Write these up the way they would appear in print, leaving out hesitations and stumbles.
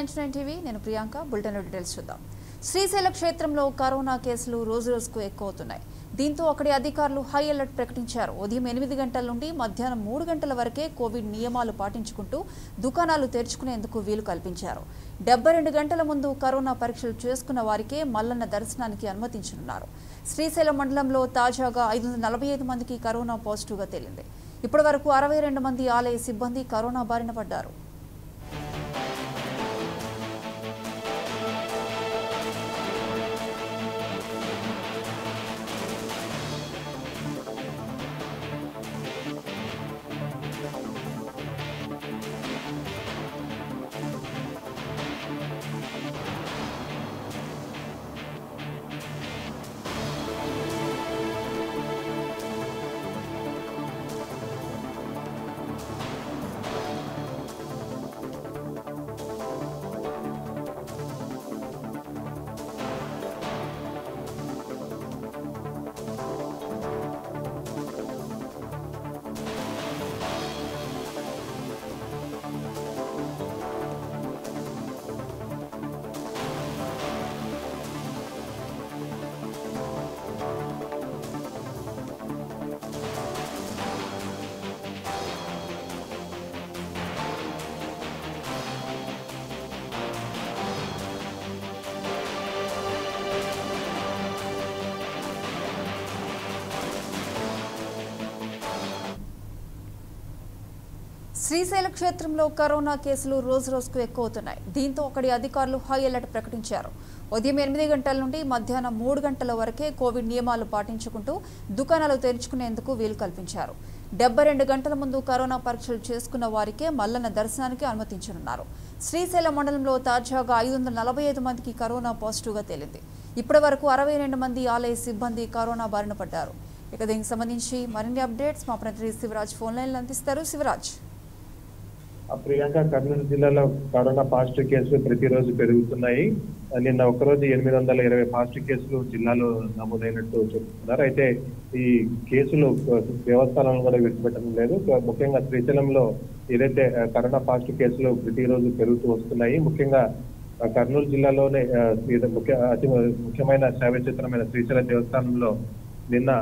99 TV నేను Priyanka bulletin details చూద్దాం. శ్రీశైల క్షేత్రంలో కరోనా కేసులు రోజురోజుకు ఎక్కువవుతున్నాయి. దీంతో అక్కడి అధికారులు హై అలర్ట్ ప్రకటించారు. ఉదయం 8 గంటల నుండి మధ్యాహ్నం 3 గంటల వరకే కోవిడ్ నియమాలు పాటించుకుంటూ దుకాణాలు తెరుచుకునేందుకు వీలు కల్పించారు. 72 గంటల ముందు కరోనా పరీక్షలు చేసుకున్న వారికే మల్లన్న దర్శనానికి అనుమతించనున్నారు. శ్రీశైలం మండలంలో తాజాగా 545 మందికి కరోనా పాజిటివ్గా తేలింది. ఇప్పటి వరకు 62 మంది ఆలయ సిబ్బంది కరోనా బారిన పడ్డారు. శ్రీశైల క్షేత్రంలో కరోనా కేసులు రోజురోజుకు ఎక్కువవుతున్నాయి. దీంతో అక్కడి అధికారులు హై అలర్ట్ ప్రకటించారు. ఉదయం 8 గంటల నుండి మధ్యాహ్నం 3 గంటల వరకే కోవిడ్ నియమాలు పాటించుకుంటూ దుకాణాలు తెరుచుకునేందుకు వీలు కల్పించారు. 72 గంటల ముందు కరోనా పరీక్షలు చేసుకున్న వారికే మల్లన్న దర్శనానికి అనుమతించనున్నారు. శ్రీశైలం మండలంలో తాజాగా 545 మందికి కరోనా పాజిటివ్గా తేలింది. ఇప్పటి వరకు 62 మంది ఆలయ సిబ్బంది కరోనా బారిన పడ్డారు. ఇక దీనికి సంబంధించి మరిన్ని అప్డేట్స్ మా ప్రతినిధి శివరాజ్ ఫోన్ లైన్లో అందిస్తారు. శివరాజ్. ప్రియాంక, కర్నూలు జిల్లాలో కరోనా పాజిటివ్ కేసులు ప్రతిరోజు పెరుగుతున్నాయి. నిన్న ఒకరోజు 820 పాజిటివ్ కేసులు జిల్లాలో నమోదైనట్టు చెప్తున్నారు. అయితే ఈ కేసులు దేవస్థానాలను కూడా విడిచిపెట్టడం లేదు. ముఖ్యంగా శ్రీశైలంలో ఏదైతే కరోనా పాజిటివ్ కేసులు ప్రతిరోజు పెరుగుతూ వస్తున్నాయి. ముఖ్యంగా కర్నూలు జిల్లాలోనే అతి ముఖ్యమైన శైవక్షేత్రమైన శ్రీశైల దేవస్థానంలో నిన్న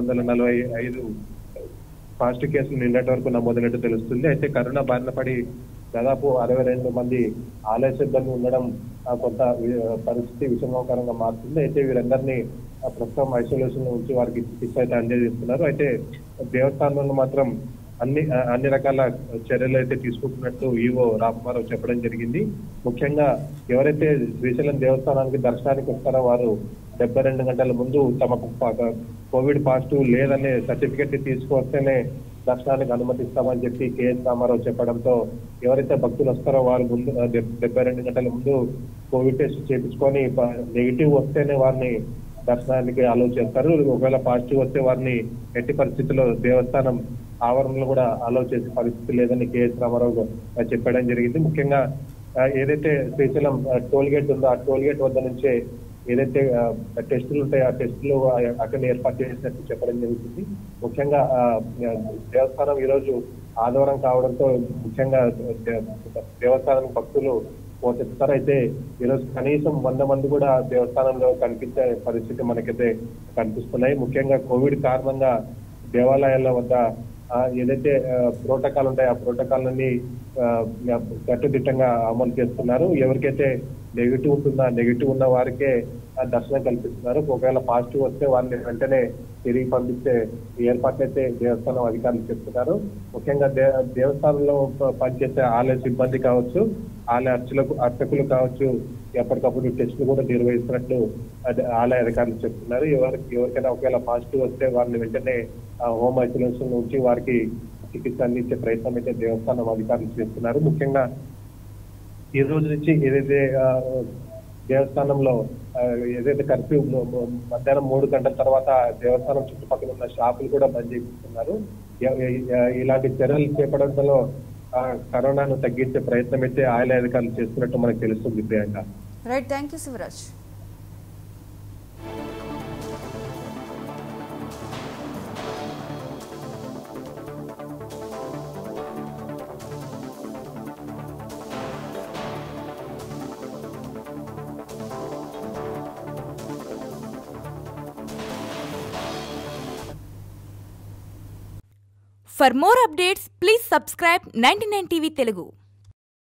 545 పాజిటివ్ కేసులు నిన్నటి వరకు నమోదైనట్టు తెలుస్తుంది. అయితే కరోనా బారిన పడి దాదాపు 62 మంది ఆలయ సిబ్బంది ఉండడం కొంత పరిస్థితి విషమకరంగా మారుతుంది. అయితే వీరందరినీ ప్రస్తుతం ఐసోలేషన్ లో ఉంచి వారికి చికిత్స అయితే అందజేస్తున్నారు. అయితే దేవస్థానంలో మాత్రం అన్ని రకాల చర్యలు అయితే తీసుకుంటున్నట్టు ఈవో రాకుమారావు చెప్పడం జరిగింది. ముఖ్యంగా ఎవరైతే శ్రీశైలం దేవస్థానానికి దర్శనానికి వస్తారో వారు 72 గంటల ముందు తమకు కోవిడ్ పాజిటివ్ లేదనే సర్టిఫికెట్ తీసుకొస్తేనే దర్శనానికి అనుమతిస్తామని చెప్పి కేఎస్ రామారావు చెప్పడంతో ఎవరైతే భక్తులు వస్తారో వారు ముందు 72 గంటల ముందు కోవిడ్ టెస్ట్ చేయించుకొని నెగిటివ్ వస్తేనే వారిని దర్శనానికి అలౌ చేస్తారు. ఒకవేళ పాజిటివ్ వస్తే వారిని ఎట్టి పరిస్థితుల్లో దేవస్థానం ఆవరణలో కూడా అలౌ చేసే పరిస్థితి లేదని కేఎస్ రామారావు చెప్పడం జరిగింది. ముఖ్యంగా ఏదైతే శ్రీశైలం టోల్ గేట్ ఉందో ఆ టోల్ గేట్ వద్ద నుంచే ఏదైతే టెస్టులు ఉంటాయో ఆ టెస్టులు అక్కడ ఏర్పాటు చేసినట్టు చెప్పడం జరుగుతుంది. ముఖ్యంగా దేవస్థానం ఈరోజు ఆదివారం కావడంతో ముఖ్యంగా దేవస్థానం భక్తులు పోటెత్తారు. అయితే ఈరోజు కనీసం 100 మంది కూడా దేవస్థానంలో కనిపించే పరిస్థితి మనకైతే కనిపిస్తున్నాయి. ముఖ్యంగా కోవిడ్ కారణంగా దేవాలయాల వద్ద ఏదైతే ప్రోటోకాల్ ఉంటాయో ఆ ప్రోటోకాల్ అన్ని కట్టుదిట్టంగా అమలు చేస్తున్నారు. ఎవరికైతే నెగిటివ్ ఉంటుందో నెగిటివ్ ఉన్న వారికే దర్శనం కల్పిస్తున్నారు. ఒకవేళ పాజిటివ్ వస్తే వారిని వెంటనే తిరిగి పంపించే ఏర్పాట్లు అయితే దేవస్థానం అధికారులు చెప్తున్నారు. ముఖ్యంగా దేవస్థానంలో పనిచేసే ఆలయ సిబ్బంది కావచ్చు, ఆలయ అర్చకులు కావచ్చు, ఎప్పటికప్పుడు టెస్టులు కూడా నిర్వహిస్తున్నట్లు ఆలయ అధికారులు చెప్తున్నారు. ఎవరికైనా ఒకవేళ పాజిటివ్ వస్తే వారిని వెంటనే హోమ్ ఐసోలేషన్ నుంచి వారికి చికిత్స అందించే ప్రయత్నం అయితే దేవస్థానం అధికారులు చేస్తున్నారు. ముఖ్యంగా ఈ రోజు నుంచి ఏదైతే దేవస్థానంలో ఏదైతే కర్ఫ్యూ మధ్యాహ్నం 3 గంటల తర్వాత దేవస్థానం చుట్టుపక్కల ఉన్న షాపులు కూడా బంద్ చేస్తున్నారు. ఇలాంటి చర్యలు చేపట్టడంలో కరోనాను తగ్గించే ప్రయత్నం అయితే ఆలయ అధికారులు చేస్తున్నట్టు మనకు తెలుస్తుంది. Priyanka. Right, thank you Shivraj. For more updates, please subscribe 99 TV Telugu.